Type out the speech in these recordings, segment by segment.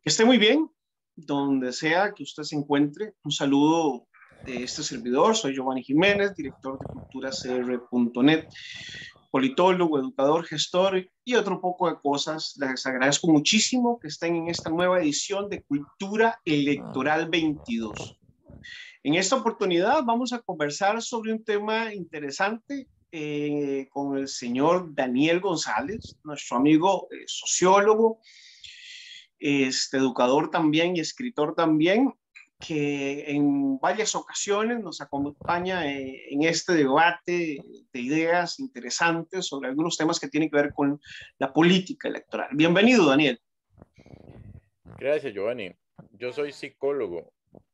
Que esté muy bien, donde sea que usted se encuentre. Un saludo de este servidor. Soy Giovanni Jiménez, director de culturacr.net, politólogo, educador, gestor y otro poco de cosas. Les agradezco muchísimo que estén en esta nueva edición de Cultura Electoral 22. En esta oportunidad vamos a conversar sobre un tema interesante con el señor Daniel González, nuestro amigo sociólogo, educador también y escritor también, que en varias ocasiones nos acompaña en este debate de ideas interesantes sobre algunos temas que tienen que ver con la política electoral. Bienvenido, Daniel. Gracias, Giovanni. Yo soy psicólogo.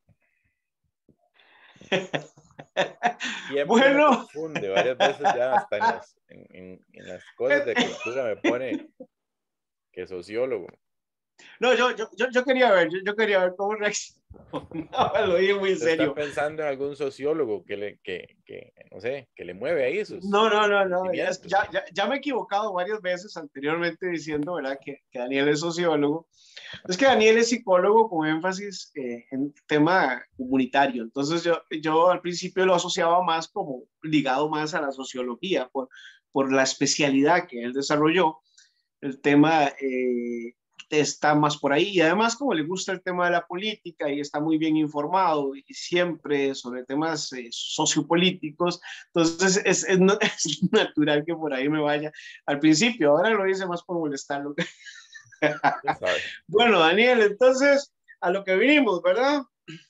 Siempre Bueno, me confunde, varias veces ya hasta en las cosas de cultura me pone que sociólogo. No, yo quería ver, yo quería ver cómo reaccionaba, lo dije muy en ¿Usted está serio. pensando en algún sociólogo no sé, que le mueve ahí sus No, sentimientos? ya me he equivocado varias veces anteriormente diciendo, ¿verdad?, que Daniel es sociólogo. Es que Daniel es psicólogo con énfasis en tema comunitario. Entonces yo al principio lo asociaba más como ligado más a la sociología por la especialidad que él desarrolló. El tema está más por ahí y además como le gusta el tema de la política y está muy bien informado y siempre sobre temas sociopolíticos, entonces es natural que por ahí me vaya al principio. Ahora lo hice más por molestarlo. Ya sabe. Bueno, Daniel, entonces a lo que vinimos, ¿verdad?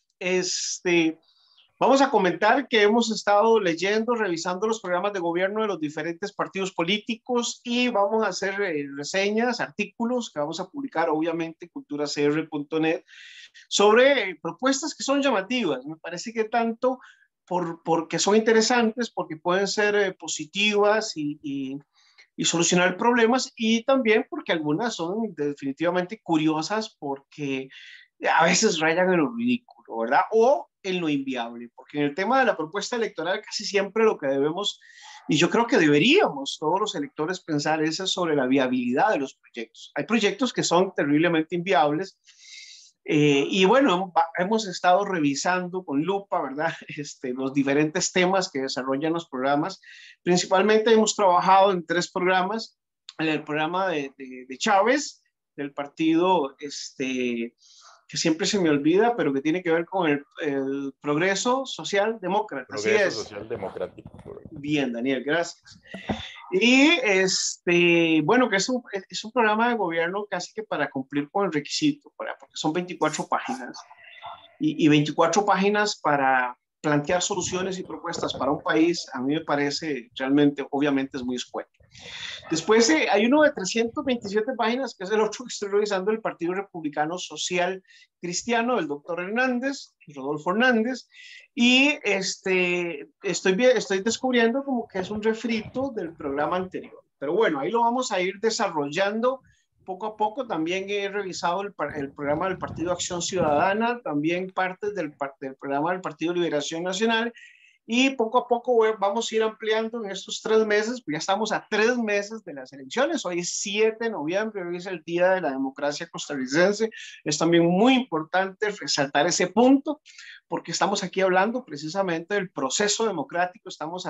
Vamos a comentar que hemos estado leyendo, revisando los programas de gobierno de los diferentes partidos políticos y vamos a hacer reseñas, artículos que vamos a publicar, obviamente, en culturacr.net, sobre propuestas que son llamativas. Me parece que tanto porque son interesantes, porque pueden ser positivas y solucionar problemas, y también porque algunas son definitivamente curiosas porque a veces rayan en lo ridículo, ¿verdad? O en lo inviable, porque en el tema de la propuesta electoral casi siempre lo que debemos, y yo creo que deberíamos todos los electores pensar, es sobre la viabilidad de los proyectos. Hay proyectos que son terriblemente inviables, y bueno, hemos estado revisando con lupa, ¿verdad? Los diferentes temas que desarrollan los programas. Principalmente hemos trabajado en 3 programas. En el programa de Chávez, del partido, que siempre se me olvida, pero que tiene que ver con el Progreso Social Demócrata. Así Progreso es. Social Democrático. Bien, Daniel, gracias. Y bueno, que es un programa de gobierno casi que para cumplir con el requisito, porque son 24 páginas y 24 páginas para plantear soluciones y propuestas para un país, a mí me parece realmente, obviamente es muy escueto. Después hay uno de 327 páginas, que es el otro que estoy revisando, el Partido Republicano Social Cristiano, del doctor Hernández, Rodolfo Hernández, y estoy descubriendo como que es un refrito del programa anterior. Pero bueno, ahí lo vamos a ir desarrollando poco a poco. También he revisado el programa del Partido Acción Ciudadana, también partes del programa del Partido Liberación Nacional, y poco a poco vamos a ir ampliando en estos 3 meses, pues ya estamos a 3 meses de las elecciones. Hoy es 7 de noviembre, hoy es el Día de la Democracia Costarricense. Es también muy importante resaltar ese punto, porque estamos aquí hablando precisamente del proceso democrático. Estamos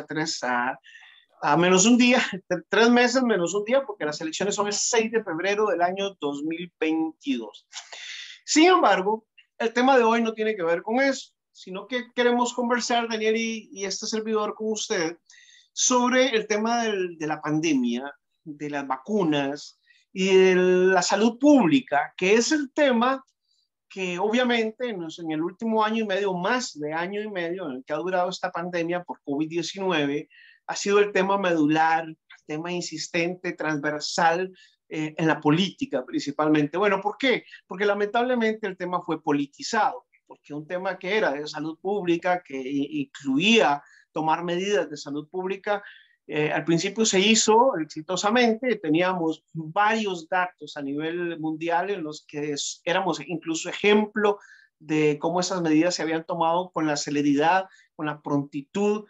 a menos un día, 3 meses menos un día, porque las elecciones son el 6 de febrero del año 2022. Sin embargo, el tema de hoy no tiene que ver con eso, sino que queremos conversar, Daniel y este servidor, con usted, sobre el tema de la pandemia, de las vacunas y de la salud pública, que es el tema que obviamente en el último año y medio, más de año y medio en el que ha durado esta pandemia por COVID-19, ha sido el tema medular, el tema insistente, transversal, en la política principalmente. Bueno, ¿por qué? Porque lamentablemente el tema fue politizado, porque un tema que era de salud pública, que incluía tomar medidas de salud pública, al principio se hizo exitosamente. Teníamos varios datos a nivel mundial en los que éramos incluso ejemplo de cómo esas medidas se habían tomado con la celeridad, con la prontitud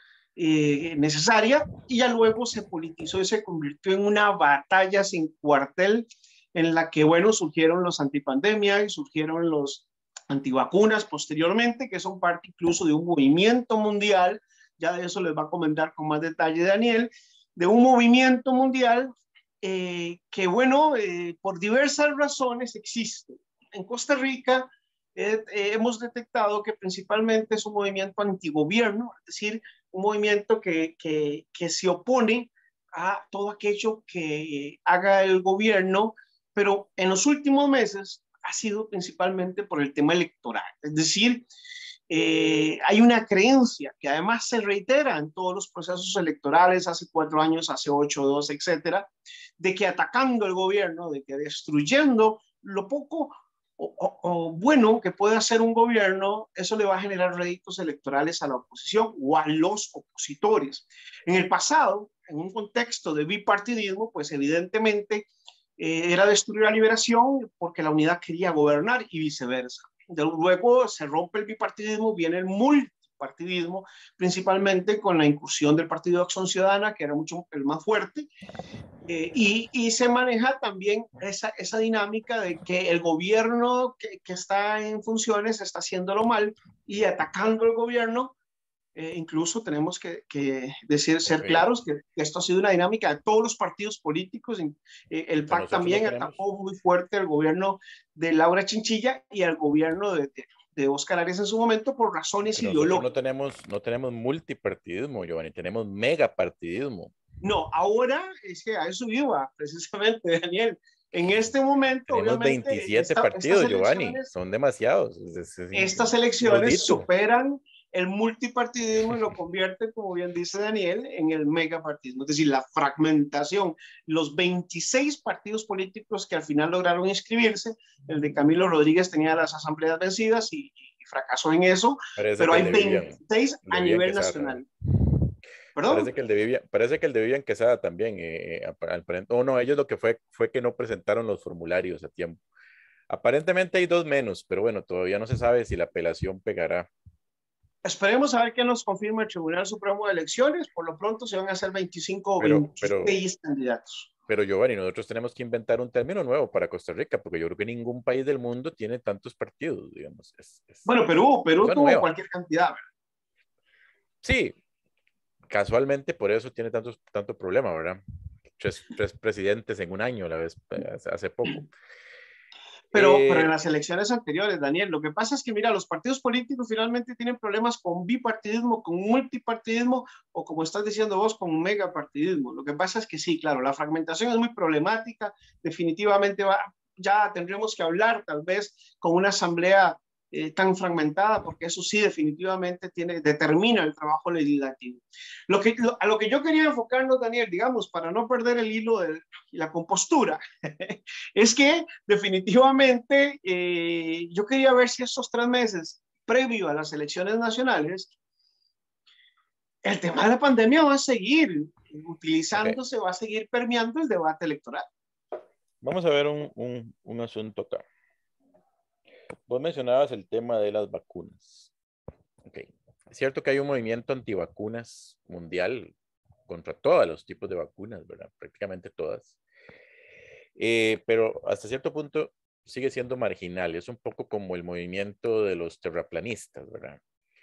necesaria, y ya luego se politizó y se convirtió en una batalla sin cuartel en la que, bueno, surgieron los antipandemia y surgieron los antivacunas posteriormente, que son parte incluso de un movimiento mundial, ya de eso les va a comentar con más detalle Daniel, de un movimiento mundial que, bueno, por diversas razones existe. En Costa Rica hemos detectado que principalmente es un movimiento antigobierno, es decir, un movimiento que se opone a todo aquello que haga el gobierno, pero en los últimos meses ha sido principalmente por el tema electoral. Es decir, hay una creencia que además se reitera en todos los procesos electorales, hace 4 años, hace 8, 2, etcétera, de que atacando el gobierno, de que destruyendo lo poco o bueno que puede hacer un gobierno, eso le va a generar réditos electorales a la oposición o a los opositores. En el pasado, en un contexto de bipartidismo, pues evidentemente era destruir la liberación porque la unidad quería gobernar y viceversa. Luego se rompe el bipartidismo, viene el multipartidismo, principalmente con la incursión del Partido de Acción Ciudadana, que era mucho el más fuerte, y se maneja también esa dinámica de que el gobierno que está en funciones está haciéndolo mal y atacando el gobierno. Incluso tenemos que decir, ser claros que esto ha sido una dinámica de todos los partidos políticos. El PAC también atacó muy fuerte al gobierno de Laura Chinchilla y al gobierno de Óscar Arias en su momento por razones ideológicas. Nosotros no tenemos multipartidismo, Giovanni, tenemos megapartidismo. No, ahora es que a eso iba precisamente, Daniel. En este momento, tenemos obviamente, 27 partidos, Giovanni, son demasiados. Estas elecciones superan el multipartidismo y lo convierte, como bien dice Daniel, en el megapartidismo, es decir, la fragmentación. Los 26 partidos políticos que al final lograron inscribirse, el de Camilo Rodríguez tenía las asambleas vencidas y fracasó en eso, pero hay 26 a nivel nacional. ¿Perdón? Parece que el de Vivian Quesada también, no, ellos lo que fue que no presentaron los formularios a tiempo. Aparentemente hay 2 menos, pero bueno, todavía no se sabe si la apelación pegará. Esperemos a ver qué nos confirma el Tribunal Supremo de Elecciones. Por lo pronto se van a hacer 25 o 26 candidatos. Pero Giovanni, nosotros tenemos que inventar un término nuevo para Costa Rica, porque yo creo que ningún país del mundo tiene tantos partidos, digamos. Bueno, Perú tuvo cualquier cantidad, ¿verdad? Sí, casualmente por eso tiene tanto problema, ¿verdad? 3 presidentes en un año, hace poco. Pero en las elecciones anteriores, Daniel, lo que pasa es que, mira, los partidos políticos finalmente tienen problemas con bipartidismo, con multipartidismo o, como estás diciendo vos, con megapartidismo. Lo que pasa es que sí, claro, la fragmentación es muy problemática. Definitivamente ya tendríamos que hablar tal vez con una asamblea tan fragmentada, porque eso sí definitivamente determina el trabajo legislativo. A lo que yo quería enfocarnos, Daniel, digamos, para no perder el hilo de la compostura, es que definitivamente yo quería ver si estos 3 meses previo a las elecciones nacionales, el tema de la pandemia va a seguir utilizándose, va a seguir permeando el debate electoral. Vamos a ver un asunto acá. Vos mencionabas el tema de las vacunas. Okay. Es cierto que hay un movimiento antivacunas mundial contra todos los tipos de vacunas, ¿verdad? Prácticamente todas. Pero hasta cierto punto sigue siendo marginal. Es un poco como el movimiento de los terraplanistas, ¿verdad?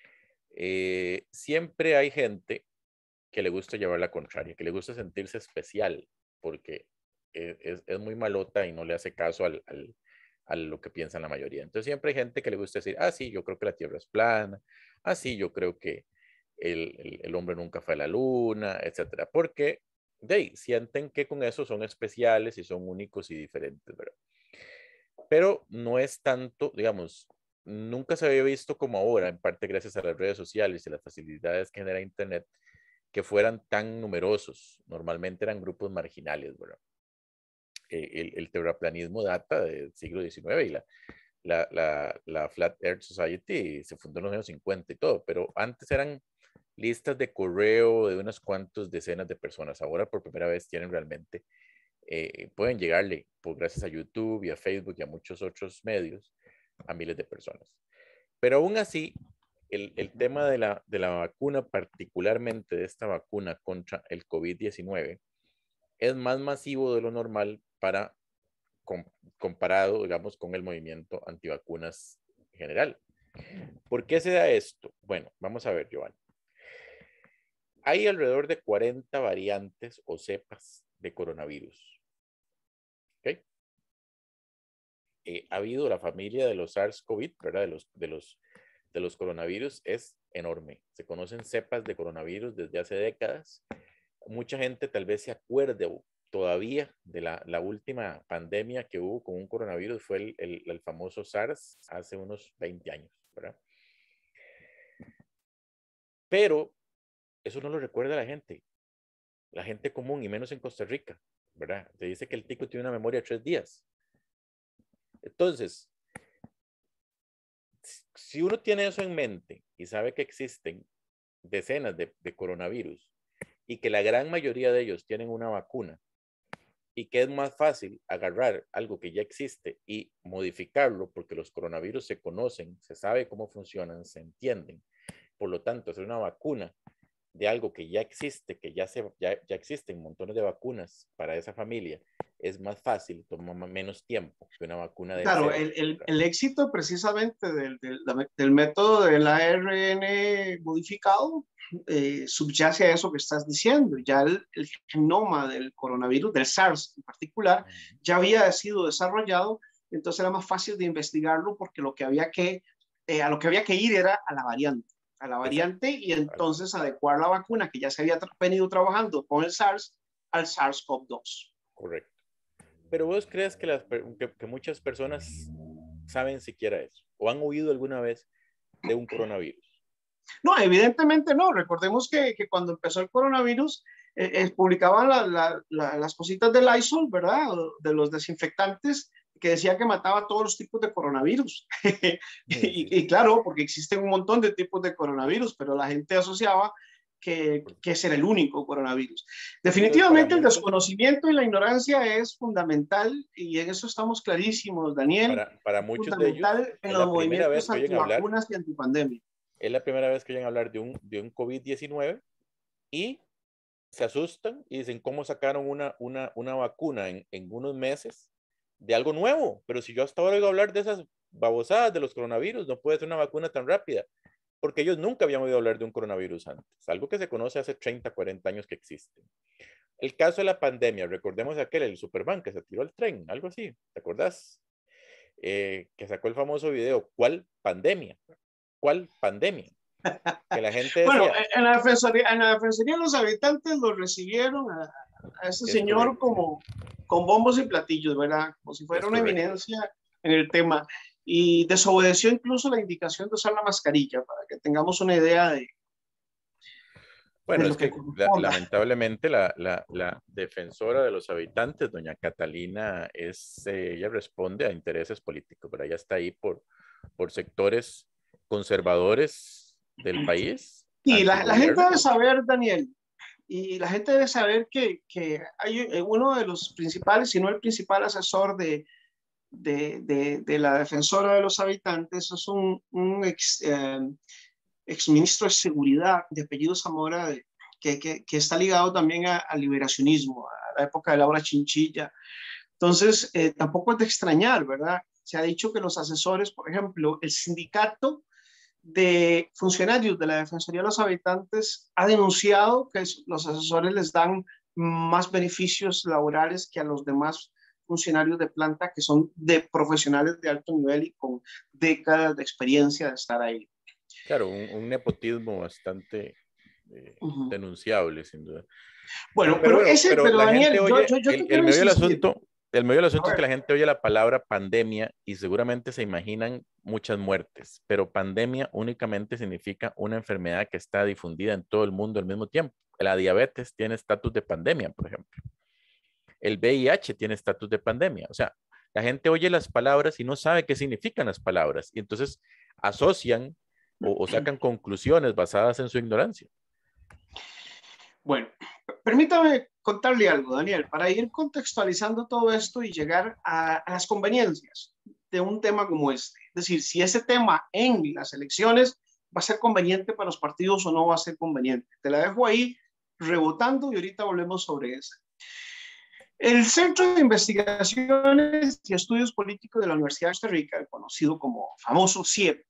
Siempre hay gente que le gusta llevar la contraria, que le gusta sentirse especial, porque es muy malota y no le hace caso a lo que piensan la mayoría. Entonces siempre hay gente que le gusta decir, sí, yo creo que la Tierra es plana, sí, yo creo que el hombre nunca fue a la luna, etcétera, porque sienten que con eso son especiales y son únicos y diferentes, ¿verdad? Pero no es tanto, digamos, nunca se había visto como ahora, en parte gracias a las redes sociales y las facilidades que genera Internet, que fueran tan numerosos. Normalmente eran grupos marginales, ¿verdad? El terraplanismo data del siglo XIX y la Flat Earth Society se fundó en los años 50 y todo, pero antes eran listas de correo de unas cuantas decenas de personas. Ahora por primera vez tienen realmente, pueden llegarle, gracias a YouTube y a Facebook y a muchos otros medios, a miles de personas. Pero aún así, el tema de la vacuna, particularmente de esta vacuna contra el COVID-19, es más masivo de lo normal para comparado, digamos, con el movimiento antivacunas general. ¿Por qué se da esto? Bueno, vamos a ver, Giovanni. Hay alrededor de 40 variantes o cepas de coronavirus. ¿Okay? Ha habido la familia de los SARS-CoV, ¿verdad? De los coronavirus es enorme. Se conocen cepas de coronavirus desde hace décadas. Mucha gente tal vez se acuerde todavía de la última pandemia que hubo con un coronavirus, fue el famoso SARS hace unos 20 años, ¿verdad? Pero eso no lo recuerda la gente común, y menos en Costa Rica, ¿verdad? Te dice que el tico tiene una memoria de 3 días. Entonces, si uno tiene eso en mente y sabe que existen decenas de coronavirus y que la gran mayoría de ellos tienen una vacuna y que es más fácil agarrar algo que ya existe y modificarlo porque los coronavirus se conocen, se sabe cómo funcionan, se entienden. Por lo tanto, hacer una vacuna de algo que ya existe, que ya existen montones de vacunas para esa familia, es más fácil, toma menos tiempo que una vacuna de Claro, cero. el éxito pregenamente del método del ARN modificado subyace a eso que estás diciendo. Ya el genoma del coronavirus, del SARS en particular, ya había sido desarrollado, entonces era más fácil de investigarlo porque lo que había a lo que había que ir era a la variante y entonces adecuar la vacuna que ya se había venido trabajando con el SARS al SARS-CoV-2. Correcto. Pero vos crees que muchas personas saben siquiera eso o han oído alguna vez de un coronavirus. No, evidentemente no. Recordemos que cuando empezó el coronavirus, publicaban las cositas del Lysol, ¿verdad? De los desinfectantes, que decía que mataba todos los tipos de coronavirus. Y claro, porque existen un montón de tipos de coronavirus, pero la gente asociaba que ese era el único coronavirus. Definitivamente el desconocimiento y la ignorancia es fundamental y en eso estamos clarísimos, Daniel. Para muchos de ellos, en los movimientos antivacunas y antipandemia. Es la primera vez que oyen hablar de un COVID-19 y se asustan y dicen cómo sacaron una vacuna en unos meses de algo nuevo. Pero si yo hasta ahora oigo hablar de esas babosadas de los coronavirus, no puede ser una vacuna tan rápida. Porque ellos nunca habían oído hablar de un coronavirus antes, algo que se conoce hace 30, 40 años que existe. El caso de la pandemia, recordemos aquel, el Superman que se tiró al tren, algo así, ¿te acordás? Que sacó el famoso video, ¿cuál pandemia? ¿Cuál pandemia? Que la gente decía, bueno, en la defensoría los habitantes lo recibieron a ese señor como con bombos y platillos, ¿verdad? Como si fuera una eminencia en el tema. Y desobedeció incluso la indicación de usar la mascarilla, para que tengamos una idea de... Bueno, es que lamentablemente la defensora de los habitantes, doña Catalina, ella responde a intereses políticos, pero ella está ahí por sectores conservadores del país. Y la gente debe saber, Daniel, y la gente debe saber que hay uno de los principales, si no el principal asesor de la defensora de los habitantes, es un ex ministro de Seguridad de apellido Zamora, que está ligado también al liberacionismo, a la época de Laura Chinchilla. Entonces, tampoco es de extrañar, ¿verdad? Se ha dicho que los asesores, por ejemplo, el sindicato de funcionarios de la Defensoría de los Habitantes ha denunciado que los asesores les dan más beneficios laborales que a los demás funcionarios de planta, que son de profesionales de alto nivel y con décadas de experiencia de estar ahí. Claro, un nepotismo bastante denunciable, sin duda. Bueno, pero Daniel, el medio del asunto es que la gente oye la palabra pandemia y seguramente se imaginan muchas muertes, pero pandemia únicamente significa una enfermedad que está difundida en todo el mundo al mismo tiempo. La diabetes tiene estatus de pandemia, por ejemplo. El VIH tiene estatus de pandemia. O sea, la gente oye las palabras y no sabe qué significan las palabras y entonces asocian o sacan conclusiones basadas en su ignorancia. Bueno, permítame contarle algo, Daniel, para ir contextualizando todo esto y llegar a las conveniencias de un tema como este. Es decir, si ese tema en las elecciones va a ser conveniente para los partidos o no va a ser conveniente. Te la dejo ahí rebotando y ahorita volvemos sobre eso. El Centro de Investigaciones y Estudios Políticos de la Universidad de Costa Rica, conocido como famoso CIEP,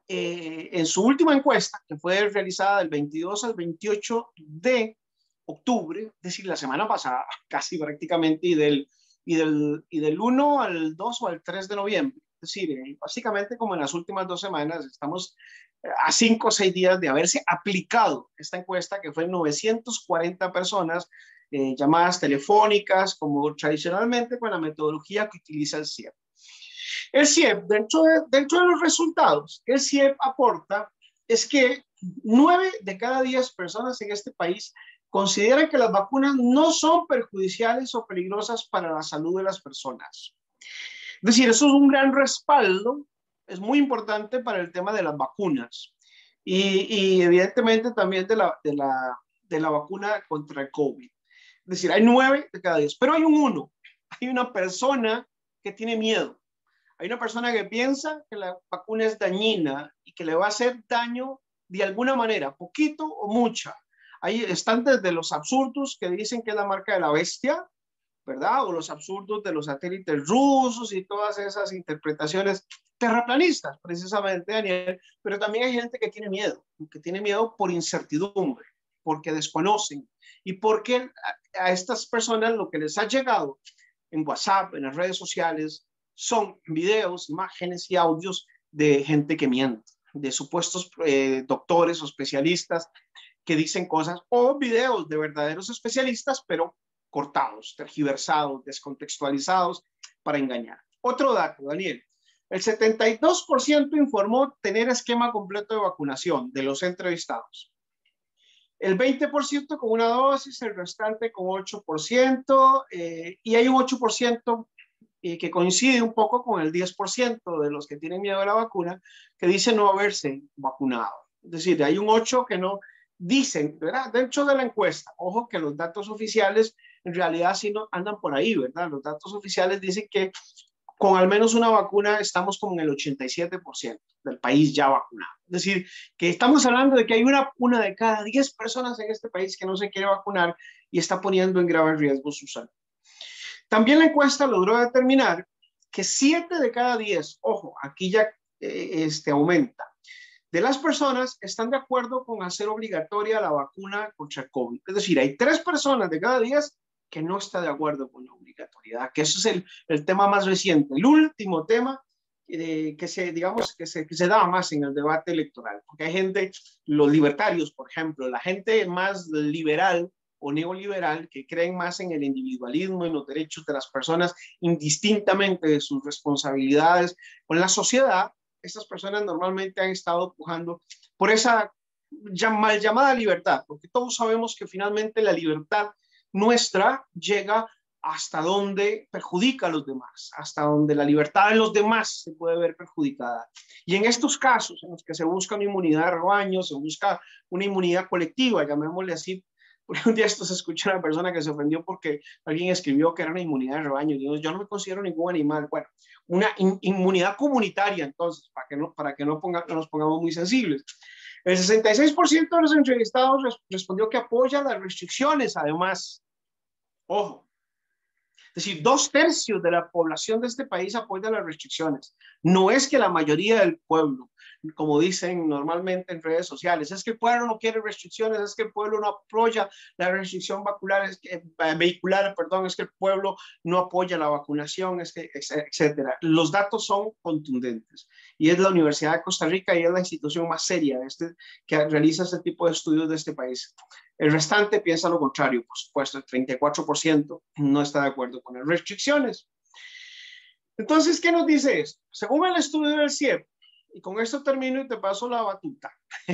en su última encuesta, que fue realizada del 22 al 28 de octubre, es decir, la semana pasada, casi prácticamente, y del 1 al 2 o al 3 de noviembre, es decir, básicamente como en las últimas 2 semanas, estamos a 5 o 6 días de haberse aplicado esta encuesta, que fue en 940 personas, llamadas telefónicas, como tradicionalmente con la metodología que utiliza el CIEP. El CIEP, dentro de los resultados que el CIEP aporta, es que 9 de cada 10 personas en este país consideran que las vacunas no son perjudiciales o peligrosas para la salud de las personas. Es decir, eso es un gran respaldo, es muy importante para el tema de las vacunas y evidentemente también de la vacuna contra el COVID. Es decir, hay 9 de cada 10, pero hay un 1, hay una persona que tiene miedo. Hay una persona que piensa que la vacuna es dañina y que le va a hacer daño de alguna manera, poquito o mucha. Ahí están desde los absurdos que dicen que es la marca de la bestia, ¿verdad? O los absurdos de los satélites rusos y todas esas interpretaciones terraplanistas, precisamente, Daniel. Pero también hay gente que tiene miedo por incertidumbre, porque desconocen y porque a estas personas lo que les ha llegado en WhatsApp, en las redes sociales, son videos, imágenes y audios de gente que miente, de supuestos doctores o especialistas que dicen cosas, o videos de verdaderos especialistas, pero cortados, tergiversados, descontextualizados para engañar. Otro dato, Daniel. El 72% informó tener esquema completo de vacunación de los entrevistados. El 20% con una dosis, el restante con 8%, y hay un 8% que coincide un poco con el 10% de los que tienen miedo a la vacuna, que dicen no haberse vacunado. Es decir, hay un 8% que no dicen, ¿verdad? Dentro de la encuesta, ojo que los datos oficiales en realidad sí no andan por ahí, ¿verdad? Los datos oficiales dicen que con al menos una vacuna estamos como en el 87% del país ya vacunado. Es decir, que estamos hablando de que hay una de cada 10 personas en este país que no se quiere vacunar y está poniendo en grave riesgo su salud. También la encuesta logró determinar que 7 de cada 10, ojo, aquí ya aumenta, de las personas están de acuerdo con hacer obligatoria la vacuna contra el COVID. Es decir, hay 3 personas de cada 10 que no está de acuerdo con la obligatoriedad, que eso es el tema más reciente, el último tema que se da más en el debate electoral, porque hay gente, los libertarios, por ejemplo, la gente más liberal o neoliberal que creen más en el individualismo, en los derechos de las personas, indistintamente de sus responsabilidades con la sociedad. Estas personas normalmente han estado pujando por esa mal llamada libertad, porque todos sabemos que finalmente la libertad nuestra llega hasta donde perjudica a los demás, hasta donde la libertad de los demás se puede ver perjudicada. Y en estos casos en los que se busca una inmunidad de rebaño, se busca una inmunidad colectiva, llamémosle así, porque un día esto se escucha a una persona que se ofendió porque alguien escribió que era una inmunidad de rebaño. Yo no me considero ningún animal. Bueno, una inmunidad comunitaria, entonces, para que no nos pongamos muy sensibles. El 66% de los entrevistados respondió que apoya las restricciones, además. Ojo. Es decir, 2/3 de la población de este país apoya las restricciones. No es que la mayoría del pueblo, como dicen normalmente en redes sociales, es que el pueblo no quiere restricciones, es que el pueblo no apoya la restricción vehicular, perdón, es que el pueblo no apoya la vacunación, es que, etcétera. Los datos son contundentes y es la Universidad de Costa Rica y es la institución más seria que realiza este tipo de estudios de este país. El restante piensa lo contrario, por supuesto, el 34% no está de acuerdo con las restricciones. Entonces, ¿qué nos dice esto? Según el estudio del CIEP, y con esto termino y te paso la batuta,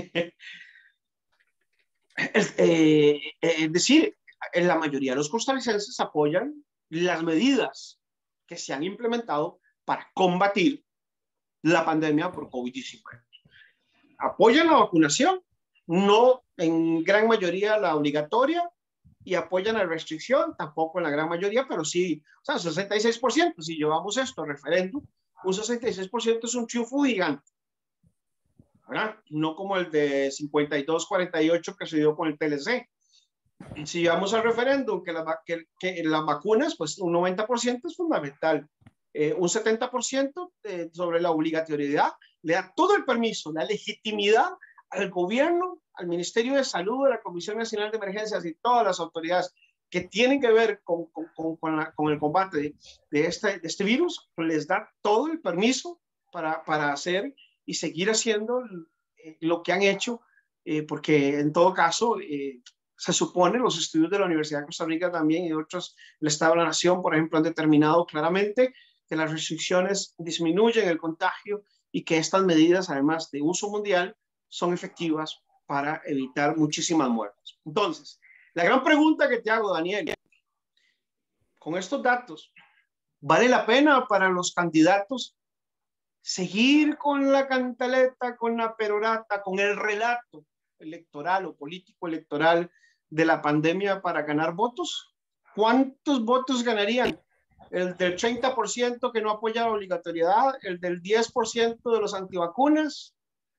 es decir, la mayoría de los costarricenses apoyan las medidas que se han implementado para combatir la pandemia por COVID-19. Apoyan la vacunación, no en gran mayoría la obligatoria, y apoyan la restricción, tampoco en la gran mayoría, pero sí, o sea, 66%, si llevamos esto a referéndum, un 66% es un triunfo gigante, ¿verdad? No como el de 52-48 que se dio con el TLC, Si vamos al referéndum, que las vacunas, pues un 90% es fundamental. Un 70% sobre la obligatoriedad le da todo el permiso, la legitimidad al gobierno, al Ministerio de Salud, a la Comisión Nacional de Emergencias y todas las autoridades que tienen que ver con el combate de este virus, les da todo el permiso para hacer y seguir haciendo lo que han hecho, porque en todo caso, se supone, los estudios de la Universidad de Costa Rica también y otros, el Estado de la Nación, por ejemplo, han determinado claramente que las restricciones disminuyen el contagio y que estas medidas, además de uso mundial, son efectivas para evitar muchísimas muertes. Entonces, la gran pregunta que te hago, Daniel, con estos datos, ¿vale la pena para los candidatos seguir con la cantaleta, con la perorata, con el relato electoral o político electoral de la pandemia para ganar votos? ¿Cuántos votos ganarían? ¿El del 30% que no apoya la obligatoriedad? ¿El del 10% de los antivacunas?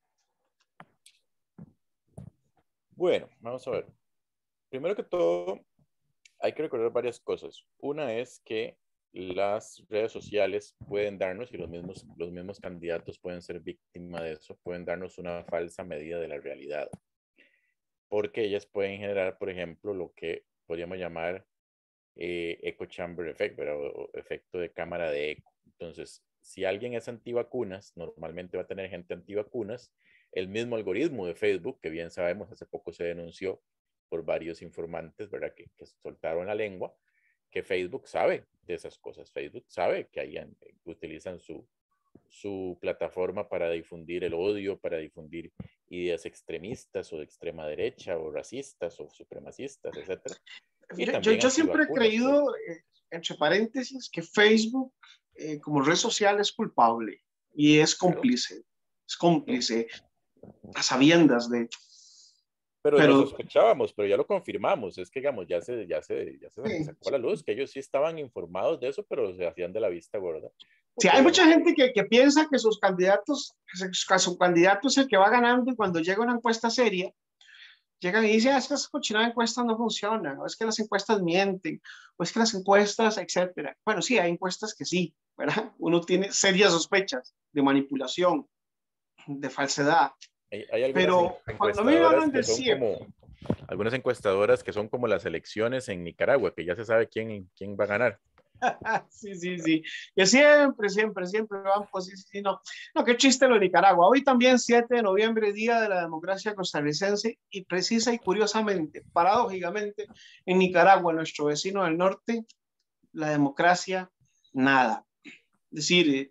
Bueno, vamos a ver. Primero que todo, hay que recordar varias cosas. Una es que las redes sociales pueden darnos, y los mismos candidatos pueden ser víctimas de eso, pueden darnos una falsa medida de la realidad. Porque ellas pueden generar, por ejemplo, lo que podríamos llamar echo chamber effect, ¿verdad? O efecto de cámara de eco. Entonces, si alguien es antivacunas, normalmente va a tener gente antivacunas. El mismo algoritmo de Facebook, que bien sabemos, hace poco se denunció por varios informantes, ¿verdad? Que soltaron la lengua, que Facebook sabe de esas cosas. Facebook sabe que utilizan su plataforma para difundir el odio, para difundir ideas extremistas o de extrema derecha o racistas o supremacistas, etc. Yo siempre he creído, entre paréntesis, que Facebook como red social es culpable y es cómplice. Es cómplice a sabiendas de... Pero lo sospechábamos, pero ya lo confirmamos. Es que, digamos, ya se sacó a la luz que ellos sí estaban informados de eso, pero se hacían de la vista gorda. Sí, hay mucha gente que piensa que su candidato es el que va ganando y cuando llega una encuesta seria, llegan y dicen, es que esas cochinadas encuestas no funcionan, o es que las encuestas mienten, o es que las encuestas, etcétera. Bueno, sí, hay encuestas que sí, ¿verdad? Uno tiene serias sospechas de manipulación, de falsedad. Hay pero cuando a mí me hablan de algunas encuestadoras que son como las elecciones en Nicaragua, que ya se sabe quién va a ganar. Sí. Que siempre van, pues sí, no. No, qué chiste lo de Nicaragua. Hoy también, 7 de noviembre, Día de la Democracia Costarricense, y precisa y curiosamente, paradójicamente, en Nicaragua, nuestro vecino del norte, la democracia, nada. Es decir,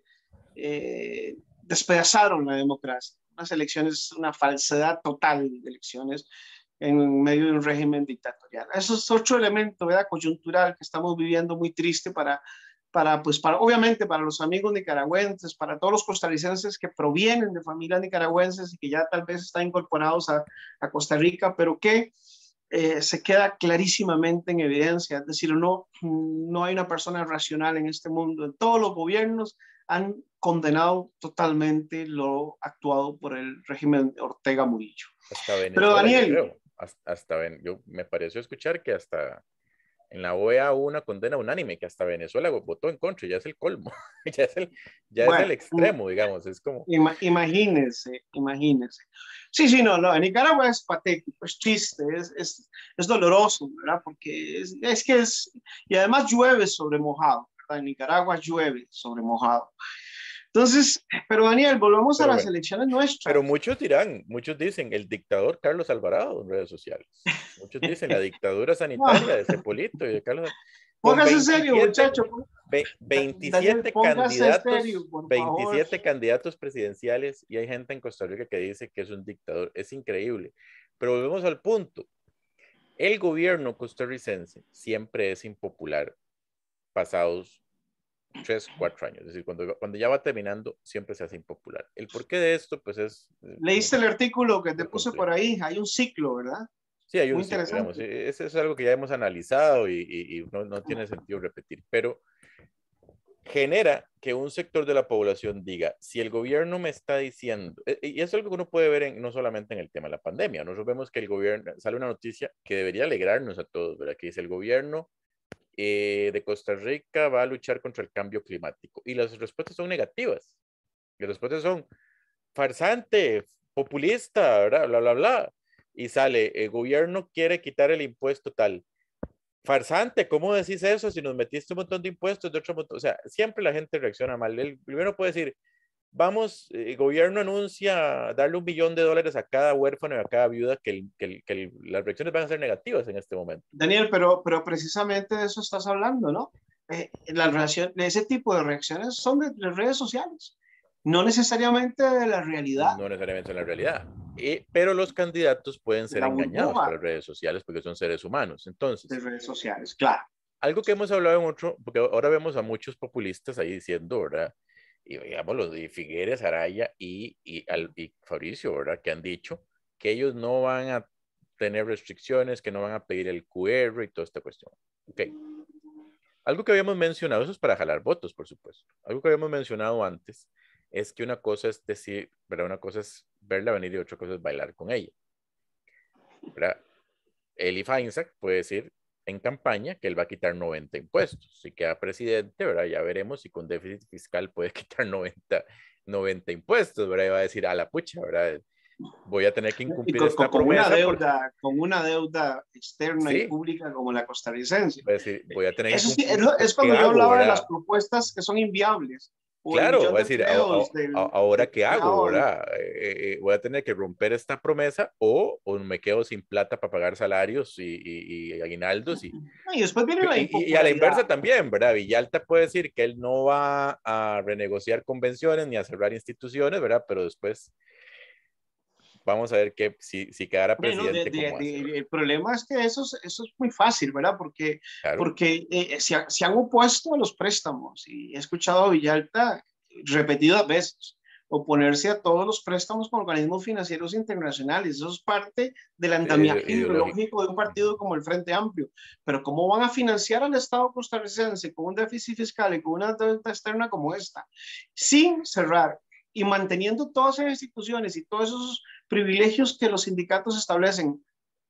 despedazaron la democracia. Unas elecciones, una falsedad total de elecciones en medio de un régimen dictatorial. Eso es otro elemento, ¿verdad?, coyuntural que estamos viviendo muy triste obviamente para los amigos nicaragüenses, para todos los costarricenses que provienen de familias nicaragüenses y que ya tal vez están incorporados a Costa Rica, pero que se queda clarísimamente en evidencia. Es decir, no hay una persona racional en este mundo. En todos los gobiernos han condenado totalmente lo actuado por el régimen de Ortega Murillo. Hasta Venezuela, pero Daniel, yo creo. Yo me pareció escuchar que hasta en la OEA hubo una condena unánime, que hasta Venezuela votó en contra, ya es el colmo, ya es el extremo, digamos, es como... Imagínense. Sí, no, en Nicaragua es patético, es triste, es doloroso, ¿verdad? Porque y además llueve sobre mojado, ¿verdad? En Nicaragua llueve sobre mojado. Entonces, pero Daniel, volvamos a las elecciones nuestras. Pero muchos dicen el dictador Carlos Alvarado en redes sociales. Muchos dicen la dictadura sanitaria de Cepolito y de Carlos. Póngase serio, muchacho. 27 candidatos presidenciales y hay gente en Costa Rica que dice que es un dictador. Es increíble. Pero volvemos al punto. El gobierno costarricense siempre es impopular pasados 3, 4 años, es decir, cuando ya va terminando, siempre se hace impopular. El porqué de esto, pues es... Leíste el artículo que te puse por ahí, hay un ciclo, ¿verdad? Sí, hay un ciclo, digamos, eso es algo que ya hemos analizado y no tiene sentido repetir, pero genera que un sector de la población diga, si el gobierno me está diciendo, y eso es algo que uno puede ver no solamente en el tema de la pandemia, nosotros vemos que el gobierno, sale una noticia que debería alegrarnos a todos, ¿verdad? Que dice el gobierno de Costa Rica va a luchar contra el cambio climático. Y las respuestas son negativas. Las respuestas son farsante, populista, ¿verdad? Bla, bla, bla. Y sale, el gobierno quiere quitar el impuesto tal. Farsante, ¿cómo decís eso si nos metiste un montón de impuestos de otro montón? O sea, siempre la gente reacciona mal. El primero puede decir, vamos, el gobierno anuncia darle $1 millón a cada huérfano y a cada viuda, las reacciones van a ser negativas en este momento. Daniel, pero precisamente de eso estás hablando, ¿no? La relación, ese tipo de reacciones son de las redes sociales, no necesariamente de la realidad, No necesariamente en la realidad. Pero los candidatos pueden de ser la engañados por burbuja las redes sociales porque son seres humanos. de Entonces, redes sociales, claro. algo que hemos hablado en otro, porque ahora vemos a muchos populistas ahí diciendo, ¿verdad? Y digamos los de Figueres, Araya y Fabricio, ¿verdad? Que han dicho que ellos no van a tener restricciones, que no van a pedir el QR y toda esta cuestión. Ok. Algo que habíamos mencionado, eso es para jalar votos, por supuesto. Algo que habíamos mencionado antes es que una cosa es decir, ¿verdad? Una cosa es verla venir y otra cosa es bailar con ella, ¿verdad? Eli Feinsack puede decir en campaña que él va a quitar 90 impuestos. Si queda presidente, ¿verdad? Ya veremos si con déficit fiscal puede quitar 90 impuestos, ¿verdad? Y va a decir a la pucha, ¿verdad? Voy a tener que Y incumplir esta promesa porque, con una deuda externa y sí, pública como la costarricense. voy a decir, voy a tener que Eso sí, cumplir. es ¿Qué cuando yo hago, hablaba de las verdad? propuestas que son inviables, o el Claro, millón va a de decir, empleos ahora del qué hago, Senado. ¿verdad? Voy a tener que romper esta promesa o me quedo sin plata para pagar salarios y aguinaldos Y después viene la y a la impopularidad. inversa también, ¿verdad? Villalta puede decir que él no va a renegociar convenciones ni a cerrar instituciones, ¿verdad? Pero después vamos a ver que si quedara Bueno, presidente, ¿cómo hace, ¿verdad? el problema es que eso es muy fácil, ¿verdad? Claro. Porque se han opuesto a los préstamos y he escuchado a Villalta repetidas veces oponerse a todos los préstamos con organismos financieros internacionales. Eso es parte del andamiaje Ideológico. ideológico de un partido como el Frente Amplio. Pero ¿cómo van a financiar al Estado costarricense con un déficit fiscal y con una deuda externa como esta? Sin cerrar y manteniendo todas esas instituciones y todos esos privilegios que los sindicatos establecen,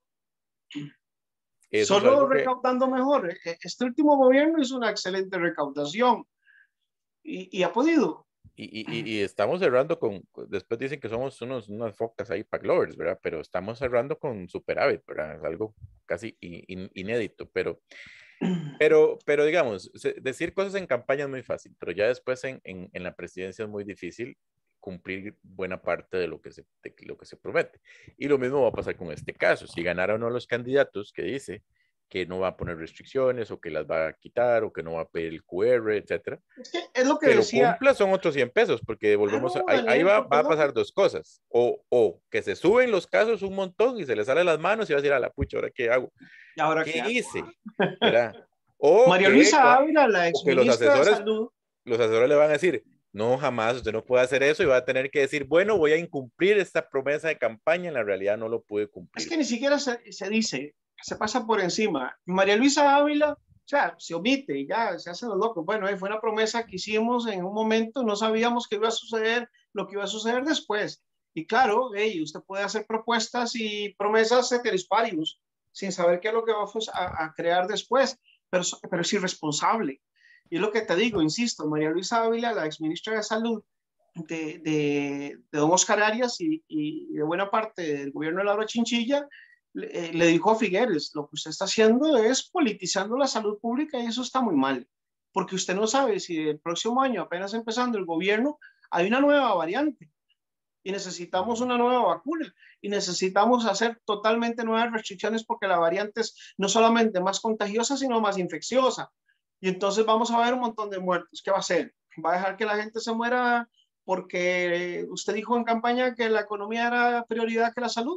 Eso es solo algo que, recaudando mejor. Este último gobierno hizo una excelente recaudación y ha podido. y estamos cerrando después dicen que somos unas focas ahí para lovers, ¿verdad? Pero estamos cerrando con superávit, ¿verdad? Es algo casi inédito, pero digamos, decir cosas en campaña es muy fácil, pero ya después en la presidencia es muy difícil cumplir buena parte de lo que se promete. Y lo mismo va a pasar con este caso. Si ganara uno de los candidatos que dice que no va a poner restricciones o que las va a quitar o que no va a pedir el QR, etcétera, Es que es lo que que lo decía, cumpla son otros 100 pesos, porque volvemos claro, ahí Daniel, porque va es a lo que, pasar dos cosas. O que se suben los casos un montón y se le sale las manos y va a decir a la pucha, ¿ahora qué hago? ¿y ahora ¿Qué qué hago? hice? ¿Verdad? O María que, Luisa Ávila, la o que los exministra de asesores, Salud, los asesores le van a decir, no, jamás, usted no puede hacer eso y va a tener que decir, bueno, voy a incumplir esta promesa de campaña, en la realidad no lo pude es cumplir. que ni siquiera se dice, se pasa por encima. María Luisa Ávila, o sea, se omite y ya se hacen los locos. Bueno, fue una promesa que hicimos en un momento, no sabíamos que iba a suceder, lo que iba a suceder después. Y claro, hey, usted puede hacer propuestas y promesas ceteris paribus, sin saber qué es lo que va a crear después, pero es irresponsable. Y es lo que te digo, insisto, María Luisa Ávila, la exministra de Salud, de don Oscar Arias y de buena parte del gobierno de Laura Chinchilla, le dijo a Figueres, lo que usted está haciendo es politizando la salud pública y eso está muy mal, porque usted no sabe si el próximo año, apenas empezando el gobierno, hay una nueva variante y necesitamos una nueva vacuna y necesitamos hacer totalmente nuevas restricciones porque la variante es no solamente más contagiosa, sino más infecciosa. Y entonces vamos a ver un montón de muertos. ¿Qué va a hacer? ¿Va a dejar que la gente se muera porque usted dijo en campaña que la economía era prioridad que la salud?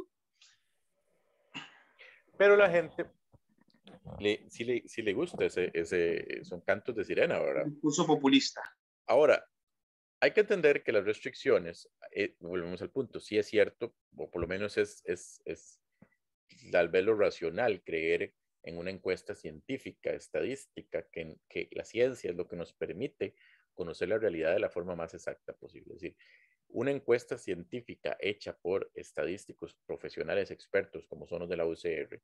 Pero la gente sí le gusta son cantos de sirena, El ¿verdad? discurso populista. Ahora, hay que entender que las restricciones, volvemos al punto, sí es cierto, o por lo menos es tal vez lo racional creer en una encuesta científica, estadística, que la ciencia es lo que nos permite conocer la realidad de la forma más exacta posible. Es decir, una encuesta científica hecha por estadísticos profesionales expertos como son los de la UCR